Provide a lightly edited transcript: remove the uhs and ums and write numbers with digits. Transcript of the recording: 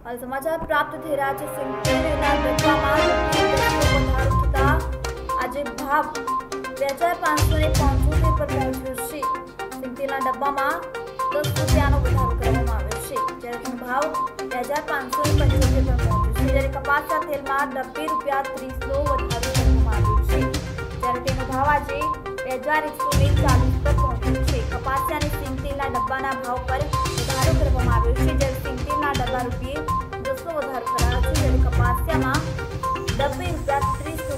हाल समाचार प्राप्त થઈ રહ્યા છે। સિંગતેલના ડબ્બામાં વધારો થતા આજે ભાવ 2575 પર પહોંચ્યો છે। સિંગતેલના ડબ્બામાં 10 રૂપિયાનો વધારો કરવામાં આવ્યો છે, જ્યારે તેનો ભાવ 2575 પર પહોંચ્યો છે। જ્યારે કપાસના તેલમાં 90 રૂપિયા 30નો વધારો કરવામાં આવ્યો છે, જ્યારે તેનો ભાવ આજે 2140 પર પહોંચ્યો છે। કપાસિયા અને સિંગતેલના ડબ્બાના ભાવ પર વધારો કરવામાં આવ્યો છે, જ્યારે સિંગતેલના ડબ્બા રૂપિયે 10નો વધારો કરાયો છે, જ્યારે કપાસિયામાં 90 રૂપિયા 30